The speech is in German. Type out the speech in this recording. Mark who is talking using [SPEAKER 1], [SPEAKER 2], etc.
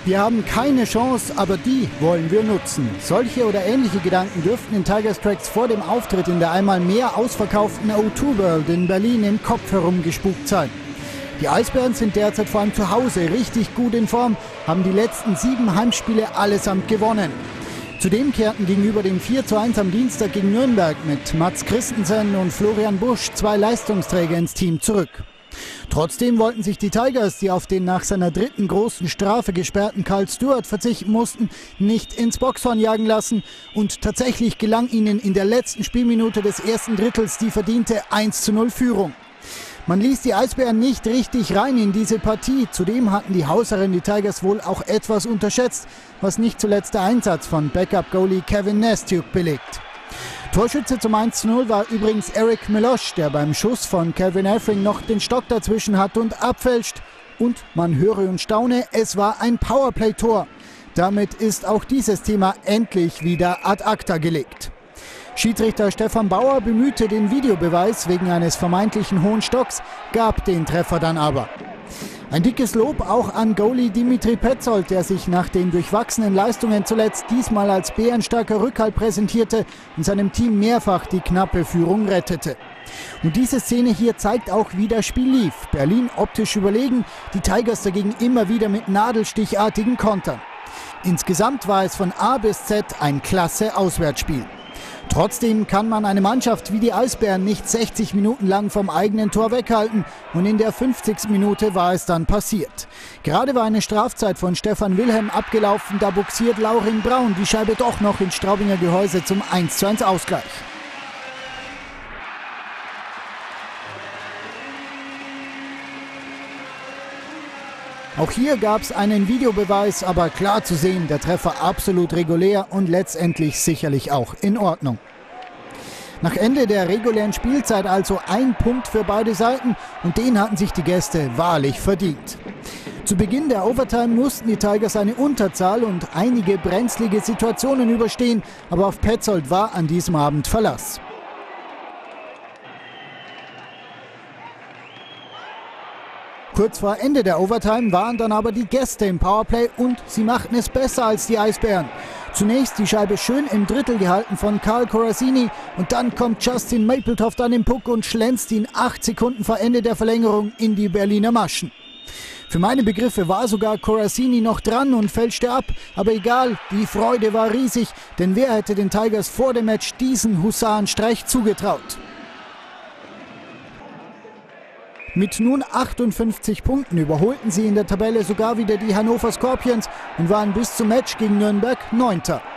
[SPEAKER 1] Wir haben keine Chance, aber die wollen wir nutzen. Solche oder ähnliche Gedanken dürften den Tigers Tracks vor dem Auftritt in der einmal mehr ausverkauften O2 World in Berlin im Kopf herumgespukt sein. Die Eisbären sind derzeit vor allem zu Hause richtig gut in Form, haben die letzten 7 Heimspiele allesamt gewonnen. Zudem kehrten gegenüber dem 4:1 am Dienstag gegen Nürnberg mit Mats Christensen und Florian Busch 2 Leistungsträger ins Team zurück. Trotzdem wollten sich die Tigers, die auf den nach seiner 3. großen Strafe gesperrten Carl Stewart verzichten mussten, nicht ins Boxhorn jagen lassen und tatsächlich gelang ihnen in der letzten Spielminute des ersten Drittels die verdiente 1:0 Führung. Man ließ die Eisbären nicht richtig rein in diese Partie. Zudem hatten die Hausherren die Tigers wohl auch etwas unterschätzt, was nicht zuletzt der Einsatz von Backup-Goalie Kevin Nestjuk belegt. Torschütze zum 1:0 war übrigens Eric Meloche, der beim Schuss von Calvin Elfring noch den Stock dazwischen hat und abfälscht. Und man höre und staune, es war ein Powerplay-Tor. Damit ist auch dieses Thema endlich wieder ad acta gelegt. Schiedsrichter Stefan Bauer bemühte den Videobeweis wegen eines vermeintlichen hohen Stocks, gab den Treffer dann aber. Ein dickes Lob auch an Goalie Dimitri Petzold, der sich nach den durchwachsenen Leistungen zuletzt diesmal als bärenstarker Rückhalt präsentierte und seinem Team mehrfach die knappe Führung rettete. Und diese Szene hier zeigt auch, wie das Spiel lief. Berlin optisch überlegen, die Tigers dagegen immer wieder mit nadelstichartigen Kontern. Insgesamt war es von A bis Z ein klasse Auswärtsspiel. Trotzdem kann man eine Mannschaft wie die Eisbären nicht 60 Minuten lang vom eigenen Tor weghalten und in der 50. Minute war es dann passiert. Gerade war eine Strafzeit von Stefan Wilhelm abgelaufen, da buxiert Laurin Braun die Scheibe doch noch ins Straubinger Gehäuse zum 1:1 Ausgleich. Auch hier gab es einen Videobeweis, aber klar zu sehen, der Treffer absolut regulär und letztendlich sicherlich auch in Ordnung. Nach Ende der regulären Spielzeit also ein Punkt für beide Seiten und den hatten sich die Gäste wahrlich verdient. Zu Beginn der Overtime mussten die Tigers eine Unterzahl und einige brenzlige Situationen überstehen, aber auf Petzold war an diesem Abend Verlass. Kurz vor Ende der Overtime waren dann aber die Gäste im Powerplay und sie machten es besser als die Eisbären. Zunächst die Scheibe schön im Drittel gehalten von Carl Corazzini und dann kommt Justin Mappletoft an den Puck und schlänzt ihn 8 Sekunden vor Ende der Verlängerung in die Berliner Maschen. Für meine Begriffe war sogar Corazzini noch dran und fälschte ab, aber egal, die Freude war riesig, denn wer hätte den Tigers vor dem Match diesen Husarenstreich zugetraut? Mit nun 58 Punkten überholten sie in der Tabelle sogar wieder die Hannover Scorpions und waren bis zum Match gegen Nürnberg 9.